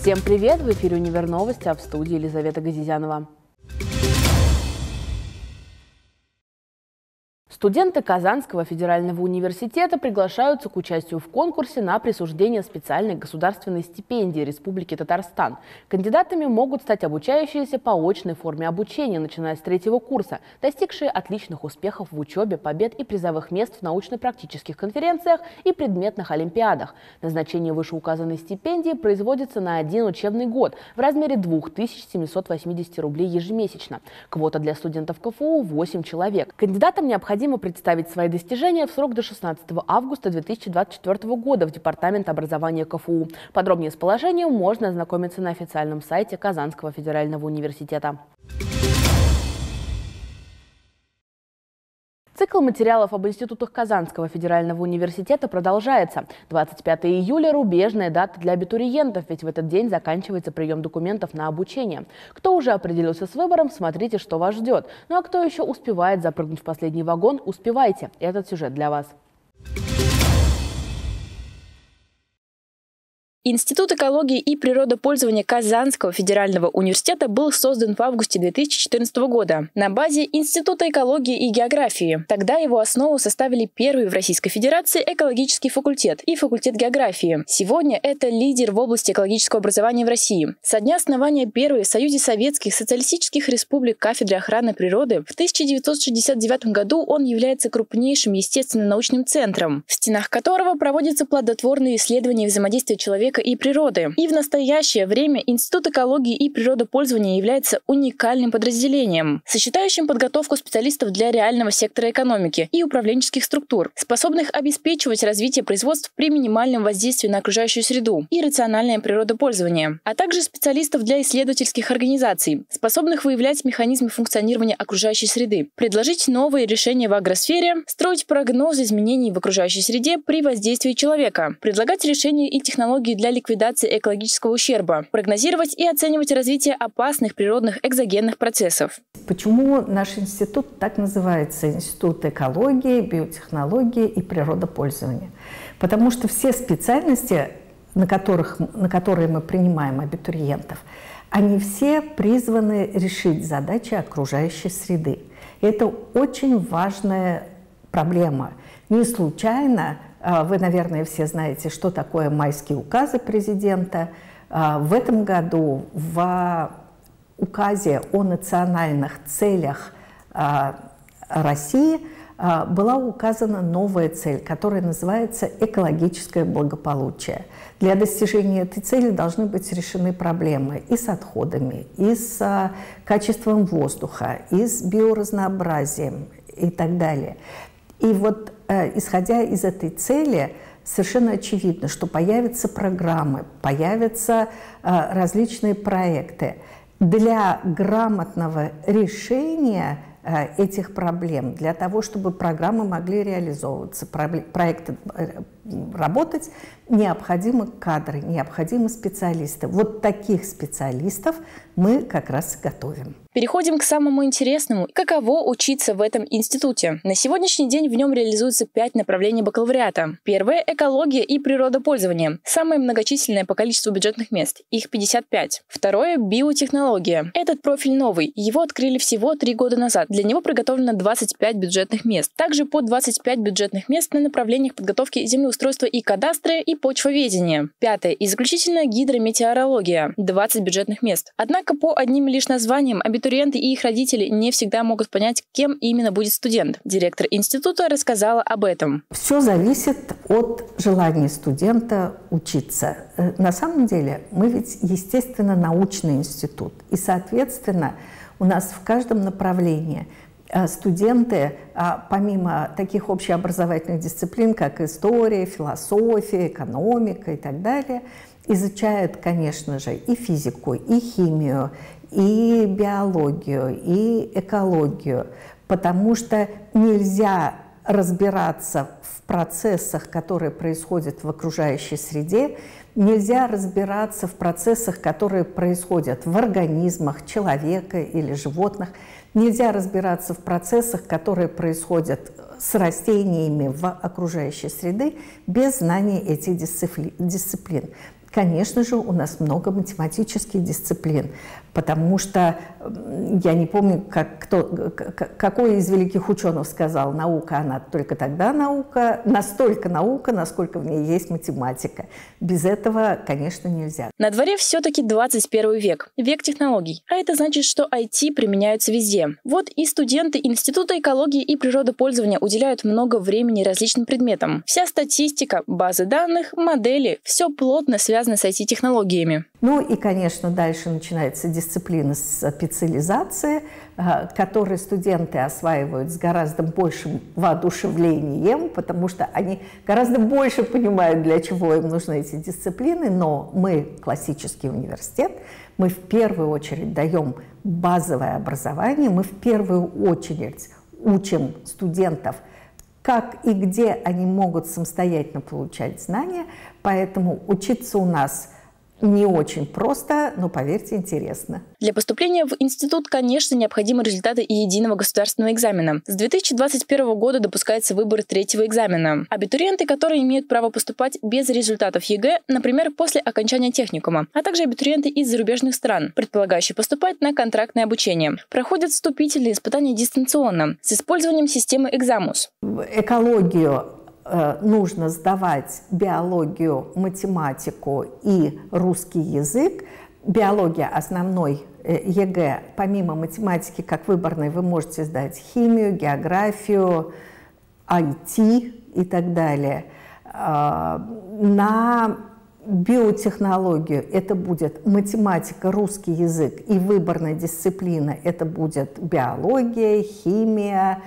Всем привет! В эфире «Универ Новости», а в студии Елизавета Газизянова. Студенты Казанского федерального университета приглашаются к участию в конкурсе на присуждение специальной государственной стипендии Республики Татарстан. Кандидатами могут стать обучающиеся по очной форме обучения, начиная с 3-го курса, достигшие отличных успехов в учебе, побед и призовых мест в научно-практических конференциях и предметных олимпиадах. Назначение вышеуказанной стипендии производится на 1 учебный год в размере 2780 рублей ежемесячно. Квота для студентов КФУ – 8 человек. Кандидатам необходимо представить свои достижения в срок до 16 августа 2024 года в Департамент образования КФУ. Подробнее с положением можно ознакомиться на официальном сайте Казанского федерального университета. Цикл материалов об институтах Казанского федерального университета продолжается. 25 июля – рубежная дата для абитуриентов, ведь в этот день заканчивается прием документов на обучение. Кто уже определился с выбором, смотрите, что вас ждет. Ну а кто еще успевает запрыгнуть в последний вагон, успевайте. Этот сюжет для вас. Институт экологии и природопользования Казанского федерального университета был создан в августе 2014 года на базе Института экологии и географии. Тогда его основу составили первый в Российской Федерации экологический факультет и факультет географии. Сегодня это лидер в области экологического образования в России. Со дня основания первой в Союзе Советских Социалистических Республик кафедры охраны природы в 1969 году он является крупнейшим естественно-научным центром, в стенах которого проводятся плодотворные исследования взаимодействия человека и природы. И в настоящее время Институт экологии и природопользования является уникальным подразделением, сочетающим подготовку специалистов для реального сектора экономики и управленческих структур, способных обеспечивать развитие производств при минимальном воздействии на окружающую среду и рациональное природопользование, а также специалистов для исследовательских организаций, способных выявлять механизмы функционирования окружающей среды, предложить новые решения в агросфере, строить прогнозы изменений в окружающей среде при воздействии человека, предлагать решения и технологии для ликвидации экологического ущерба, прогнозировать и оценивать развитие опасных природных экзогенных процессов. Почему наш институт так называется? Институт экологии, биотехнологии и природопользования. Потому что все специальности, на которые мы принимаем абитуриентов, они все призваны решить задачи окружающей среды. И это очень важная проблема. Не случайно вы, наверное, все знаете, что такое майские указы президента. В этом году в указе о национальных целях России была указана новая цель, которая называется экологическое благополучие. Для достижения этой цели должны быть решены проблемы и с отходами, и с качеством воздуха, и с биоразнообразием и так далее. И вот, исходя из этой цели, совершенно очевидно, что появятся программы, появятся различные проекты для грамотного решения этих проблем, для того, чтобы программы могли реализовываться, проекты работать, необходимы кадры, необходимы специалисты. Вот таких специалистов мы как раз и готовим. Переходим к самому интересному. Каково учиться в этом институте? На сегодняшний день в нем реализуется 5 направлений бакалавриата. Первое – экология и природопользование. Самое многочисленное по количеству бюджетных мест. Их 55. Второе – биотехнология. Этот профиль новый. Его открыли всего 3 года назад. Для него приготовлено 25 бюджетных мест. Также по 25 бюджетных мест на направлениях подготовки землеустройства и кадастра и почвоведения. Пятое и заключительное – гидрометеорология. 20 бюджетных мест. Однако по одним лишь названиям абитуриенты и их родители не всегда могут понять, кем именно будет студент. Директор института рассказала об этом. Все зависит от желания студента учиться. На самом деле мы ведь, естественно, научный институт. И, соответственно, у нас в каждом направлении студенты, помимо таких общеобразовательных дисциплин, как история, философия, экономика и так далее, изучают, конечно же, и физику, и химию, и биологию, и экологию, потому что нельзя разбираться в процессах, которые происходят в окружающей среде, нельзя разбираться в процессах, которые происходят в организмах человека или животных, нельзя разбираться в процессах, которые происходят с растениями в окружающей среде без знания этих дисциплин. Конечно же, у нас много математических дисциплин, потому что я не помню, какой из великих ученых сказал: наука, она только тогда наука, настолько наука, насколько в ней есть математика. Без этого, конечно, нельзя. На дворе все-таки 21 век, век технологий, а это значит, что IT применяются везде. Вот и студенты Института экологии и природопользования уделяют много времени различным предметам. Вся статистика, базы данных, модели – все плотно связано с IT-технологиями. Ну и, конечно, дальше начинается дисциплина специализации, которые студенты осваивают с гораздо большим воодушевлением, потому что они гораздо больше понимают, для чего им нужны эти дисциплины. Но мы, классический университет, мы в первую очередь даем базовое образование, мы в первую очередь учим студентов, как и где они могут самостоятельно получать знания, поэтому учиться у нас не очень просто, но, поверьте, интересно. Для поступления в институт, конечно, необходимы результаты единого государственного экзамена. С 2021 года допускается выбор третьего экзамена. Абитуриенты, которые имеют право поступать без результатов ЕГЭ, например, после окончания техникума, а также абитуриенты из зарубежных стран, предполагающие поступать на контрактное обучение, проходят вступительные испытания дистанционно с использованием системы Экзамус. Экологию нужно сдавать биологию, математику и русский язык. Биология – основной ЕГЭ. Помимо математики, как выборной, вы можете сдать химию, географию, IT и так далее. На биотехнологию это будет математика, русский язык и выборная дисциплина – это будет биология, химия,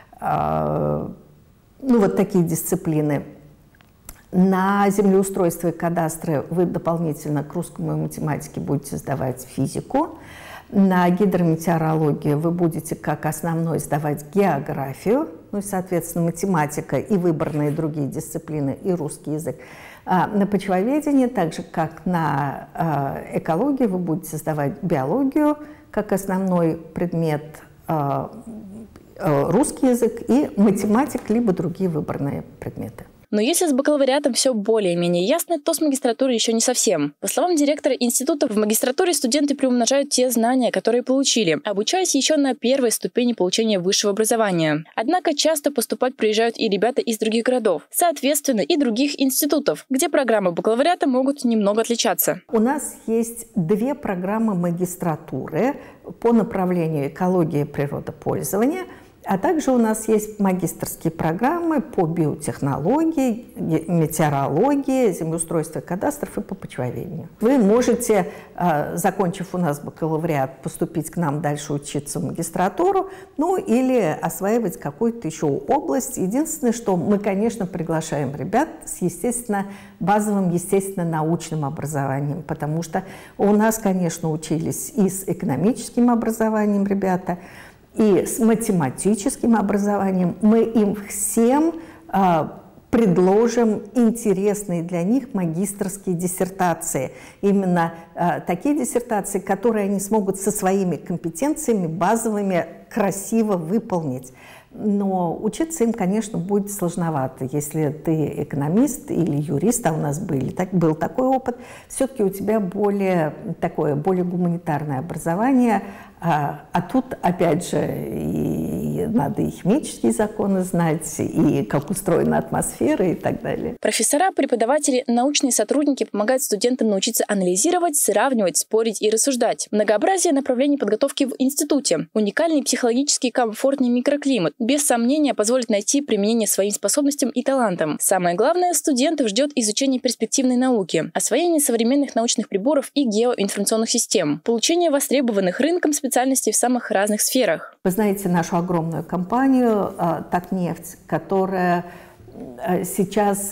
ну, вот такие дисциплины. На землеустройство и кадастры вы дополнительно к русскому и математике будете сдавать физику. На гидрометеорологию вы будете как основной сдавать географию, ну и, соответственно, математика и выборные другие дисциплины, и русский язык. На почвоведении, так же как на экологии, вы будете сдавать биологию как основной предмет, русский язык и математика, либо другие выборные предметы. Но если с бакалавриатом все более-менее ясно, то с магистратурой еще не совсем. По словам директора института, в магистратуре студенты приумножают те знания, которые получили, обучаясь еще на первой ступени получения высшего образования. Однако часто поступать приезжают и ребята из других городов, соответственно, и других институтов, где программы бакалавриата могут немного отличаться. У нас есть две программы магистратуры по направлению экологии и природопользования. А также у нас есть магистерские программы по биотехнологии, метеорологии, землеустройству и кадастров и по почвоведению. Вы можете, закончив у нас бакалавриат, поступить к нам дальше учиться в магистратуру, ну или осваивать какую-то еще область. Единственное, что мы, конечно, приглашаем ребят с, естественно, базовым, естественно, научным образованием, потому что у нас, конечно, учились и с экономическим образованием ребята, и с математическим образованием. Мы им всем предложим интересные для них магистерские диссертации. Именно такие диссертации, которые они смогут со своими компетенциями базовыми красиво выполнить. Но учиться им, конечно, будет сложновато. Если ты экономист или юрист, а у нас был такой опыт, все-таки у тебя более гуманитарное образование. А тут, опять же, и надо и химические законы знать, и как устроена атмосфера и так далее. Профессора, преподаватели, научные сотрудники помогают студентам научиться анализировать, сравнивать, спорить и рассуждать. Многообразие направлений подготовки в институте, уникальный психологически комфортный микроклимат, без сомнения позволит найти применение своим способностям и талантам. Самое главное, студентов ждет изучение перспективной науки, освоение современных научных приборов и геоинформационных систем, получение востребованных рынком специальностей в самых разных сферах. Вы знаете нашу огромную компанию «Татнефть», которая сейчас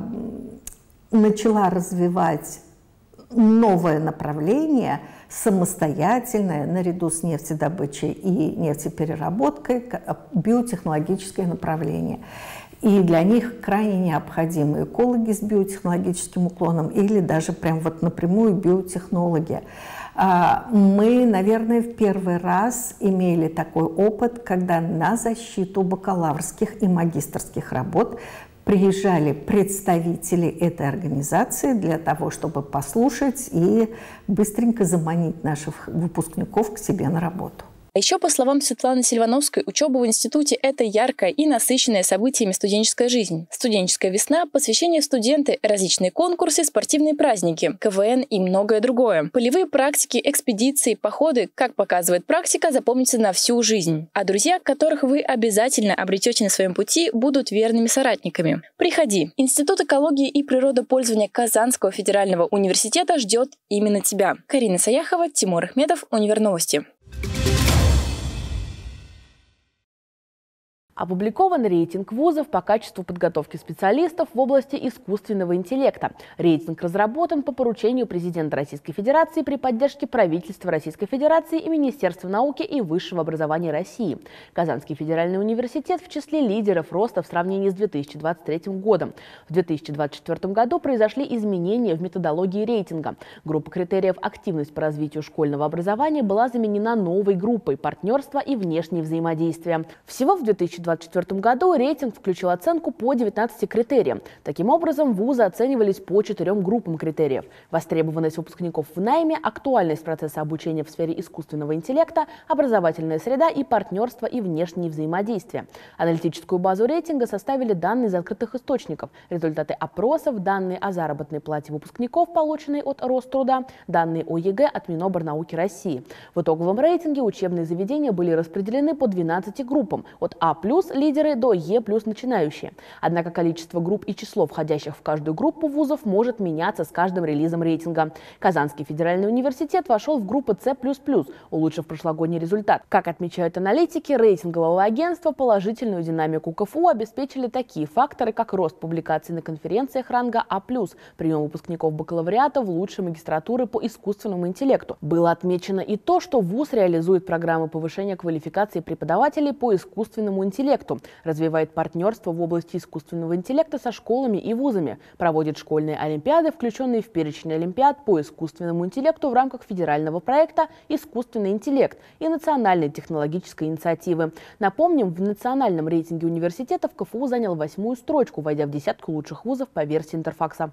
начала развивать новое направление, самостоятельное, наряду с нефтедобычей и нефтепереработкой, биотехнологическое направление. И для них крайне необходимы экологи с биотехнологическим уклоном или даже прям вот напрямую биотехнологи. Мы, наверное, в первый раз имели такой опыт, когда на защиту бакалаврских и магистерских работ приезжали представители этой организации для того, чтобы послушать и быстренько заманить наших выпускников к себе на работу. А еще, по словам Светланы Сильвановской, учеба в институте – это яркая и насыщенная событиями студенческая жизнь. Студенческая весна, посвящение в студенты, различные конкурсы, спортивные праздники, КВН и многое другое. Полевые практики, экспедиции, походы, как показывает практика, запомнятся на всю жизнь. А друзья, которых вы обязательно обретете на своем пути, будут верными соратниками. Приходи. Институт экологии и природопользования Казанского федерального университета ждет именно тебя. Карина Саяхова, Тимур Ахмедов, Универновости. Опубликован рейтинг вузов по качеству подготовки специалистов в области искусственного интеллекта. Рейтинг разработан по поручению президента Российской Федерации при поддержке правительства Российской Федерации и Министерства науки и высшего образования России. Казанский федеральный университет в числе лидеров роста в сравнении с 2023 годом. В 2024 году произошли изменения в методологии рейтинга. Группа критериев «Активность по развитию школьного образования» была заменена новой группой «Партнерство и внешнее взаимодействие». Всего в 2024 году рейтинг включил оценку по 19 критериям. Таким образом, вузы оценивались по 4 группам критериев: востребованность выпускников в найме, актуальность процесса обучения в сфере искусственного интеллекта, образовательная среда и партнерство и внешние взаимодействия. Аналитическую базу рейтинга составили данные из открытых источников, результаты опросов, данные о заработной плате выпускников, полученные от Роструда, данные о ЕГЭ от Миноборнауки России. В итоговом рейтинге учебные заведения были распределены по 12 группам от А+ лидеры до Е+ начинающие. Однако количество групп и число входящих в каждую группу вузов может меняться с каждым релизом рейтинга. Казанский федеральный университет вошел в группу С++, улучшив прошлогодний результат. Как отмечают аналитики рейтингового агентства, положительную динамику КФУ обеспечили такие факторы, как рост публикаций на конференциях ранга А+, прием выпускников бакалавриата в лучшие магистратуры по искусственному интеллекту. Было отмечено и то, что вуз реализует программы повышения квалификации преподавателей по искусственному интеллекту, развивает партнерство в области искусственного интеллекта со школами и вузами, проводит школьные олимпиады, включенные в перечень олимпиад по искусственному интеллекту в рамках федерального проекта «Искусственный интеллект» и национальной технологической инициативы. Напомним, в национальном рейтинге университетов КФУ занял 8-ю строчку, войдя в десятку лучших вузов по версии Интерфакса.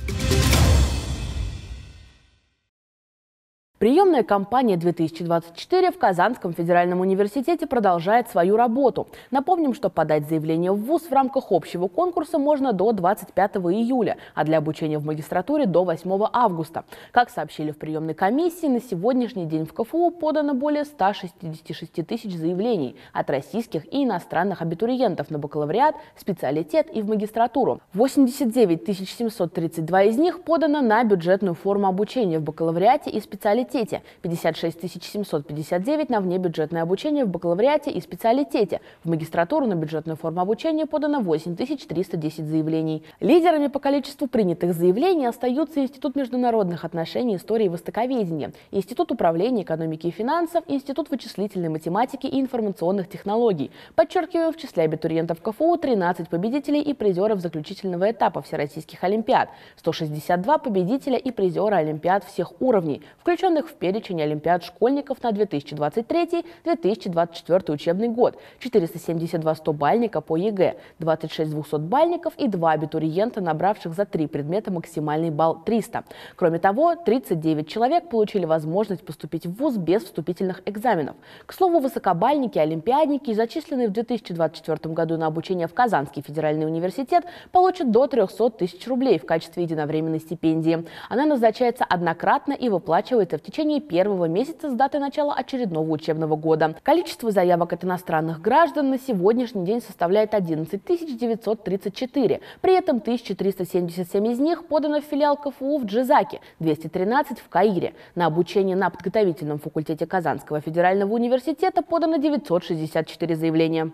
Приемная кампания 2024 в Казанском федеральном университете продолжает свою работу. Напомним, что подать заявление в вуз в рамках общего конкурса можно до 25 июля, а для обучения в магистратуре до 8 августа. Как сообщили в приемной комиссии, на сегодняшний день в КФУ подано более 166 тысяч заявлений от российских и иностранных абитуриентов на бакалавриат, специалитет и в магистратуру. 89 732 из них подано на бюджетную форму обучения в бакалавриате и специалитете. 56 759 на внебюджетное обучение в бакалавриате и специалитете. В магистратуру на бюджетную форму обучения подано 8 310 заявлений. Лидерами по количеству принятых заявлений остаются Институт международных отношений, истории и востоковедения, Институт управления экономики и финансов, Институт вычислительной математики и информационных технологий. Подчеркиваем, в числе абитуриентов КФУ 13 победителей и призеров заключительного этапа всероссийских олимпиад, 162 победителя и призера олимпиад всех уровней, включенных в перечень олимпиад школьников на 2023-2024 учебный год, 472 100-бальника по ЕГЭ, 26 200-бальников и 2 абитуриента, набравших за 3 предмета максимальный балл 300. Кроме того, 39 человек получили возможность поступить в вуз без вступительных экзаменов. К слову, высокобальники, олимпиадники, зачисленные в 2024 году на обучение в Казанский федеральный университет, получат до 300 тысяч рублей в качестве единовременной стипендии. Она назначается однократно и выплачивается в течение первого месяца с даты начала очередного учебного года. Количество заявок от иностранных граждан на сегодняшний день составляет 11 934. При этом 1377 из них подано в филиал КФУ в Джизаке, 213 в Каире. На обучение на подготовительном факультете Казанского федерального университета подано 964 заявления.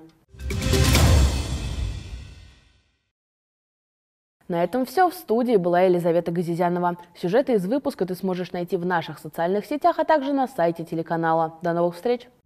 На этом все. В студии была Елизавета Газизянова. Сюжеты из выпуска ты сможешь найти в наших социальных сетях, а также на сайте телеканала. До новых встреч!